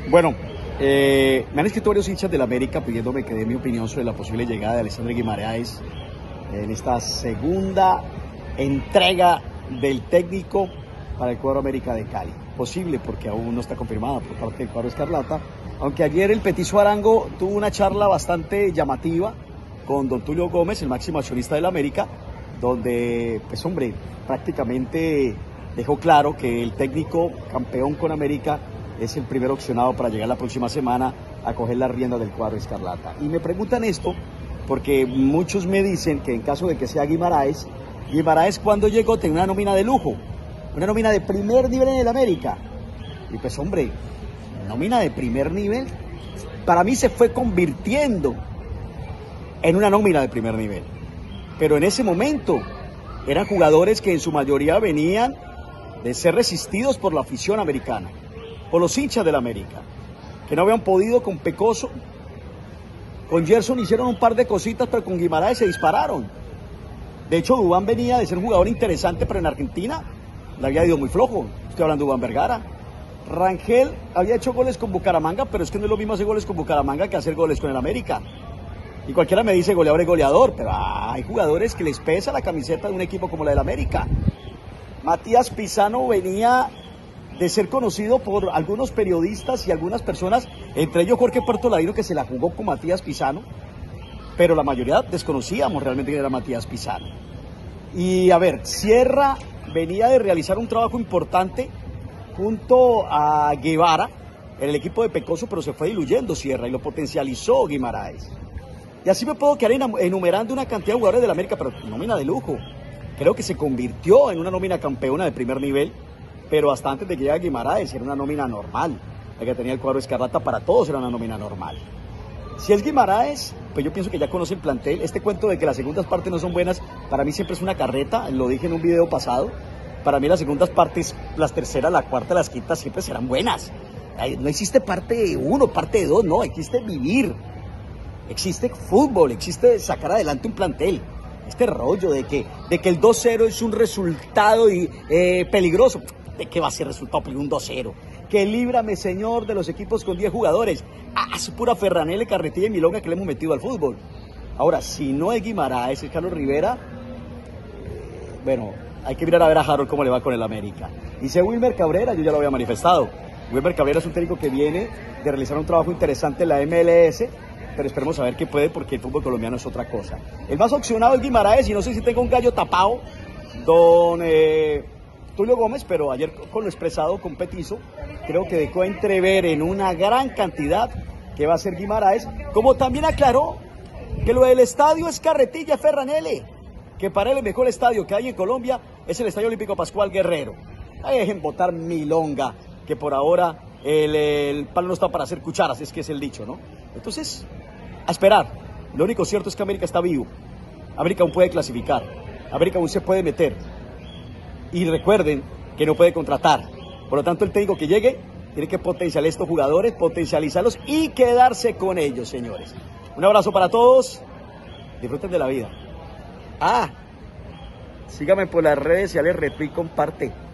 Bueno, me han escrito varios hinchas del América pidiéndome que dé mi opinión sobre la posible llegada de Alexandre Guimaraes en esta segunda entrega del técnico para el cuadro América de Cali. Posible porque aún no está confirmada por parte del cuadro Escarlata, aunque ayer el Petizo Arango tuvo una charla bastante llamativa con don Tulio Gómez, el máximo accionista del América, donde, pues hombre, prácticamente dejó claro que el técnico campeón con América es el primer opcionado para llegar la próxima semana a coger la rienda del cuadro Escarlata. Y me preguntan esto porque muchos me dicen que en caso de que sea Guimaraes cuando llegó tenía una nómina de lujo, una nómina de primer nivel en el América. Y pues hombre, nómina de primer nivel para mí se fue convirtiendo en una nómina de primer nivel. Pero en ese momento eran jugadores que en su mayoría venían de ser resistidos por la afición americana, por los hinchas del América, que no habían podido con Pecoso. Con Gerson hicieron un par de cositas, pero con Guimaraes se dispararon. De hecho, Duván venía de ser un jugador interesante, pero en Argentina le había ido muy flojo. Estoy hablando de Duván Vergara. Rangel había hecho goles con Bucaramanga, pero es que no es lo mismo hacer goles con Bucaramanga que hacer goles con el América. Y cualquiera me dice goleador es goleador, pero hay jugadores que les pesa la camiseta de un equipo como la del América. Matías Pisano venía de ser conocido por algunos periodistas y algunas personas, entre ellos Jorge Puerto Ladino, que se la jugó con Matías Pisano, pero la mayoría desconocíamos realmente quién era Matías Pisano. Y a ver, Sierra venía de realizar un trabajo importante junto a Guevara en el equipo de Pecoso, pero se fue diluyendo Sierra y lo potencializó Guimaraes. Y así me puedo quedar enumerando una cantidad de jugadores de la América, pero nómina de lujo. Creo que se convirtió en una nómina campeona de primer nivel, pero hasta antes de que llegara Guimaraes era una nómina normal. La que tenía el cuadro Escarlata para todos era una nómina normal. Si es Guimaraes, pues yo pienso que ya conoce el plantel. Este cuento de que las segundas partes no son buenas, para mí siempre es una carreta, lo dije en un video pasado. Para mí las segundas partes, las terceras, la cuarta, las quintas siempre serán buenas. No existe parte 1, parte 2, no, existe vivir. Existe fútbol, existe sacar adelante un plantel. Este rollo de que el 2-0 es un resultado peligroso. ¿De qué va a ser resultado peligroso un 2-0? Que líbrame, señor, de los equipos con 10 jugadores. Es pura ferranela, carretilla y milonga que le hemos metido al fútbol. Ahora, si no es Guimaraes, es Carlos Rivera, bueno, hay que mirar a ver a Harold cómo le va con el América. Y si es Wilmer Cabrera, yo ya lo había manifestado. Wilmer Cabrera es un técnico que viene de realizar un trabajo interesante en la MLS, pero esperemos a ver qué puede, porque el fútbol colombiano es otra cosa. El más opcionado es Guimaraes, y no sé si tengo un gallo tapado, don Tulio Gómez, pero ayer con lo expresado con Petizo, creo que dejó entrever en una gran cantidad que va a ser Guimaraes, como también aclaró que lo del estadio es carretilla Ferranele, que para él el mejor estadio que hay en Colombia es el Estadio Olímpico Pascual Guerrero. Ahí dejen botar milonga, que por ahora el palo no está para hacer cucharas, es que es el dicho, ¿no? Entonces, a esperar. Lo único cierto es que América está vivo. América aún puede clasificar. América aún se puede meter. Y recuerden que no puede contratar. Por lo tanto, el técnico que llegue tiene que potenciar a estos jugadores, potencializarlos y quedarse con ellos, señores. Un abrazo para todos. Disfruten de la vida. Síganme por las redes sociales, retweet y comparte.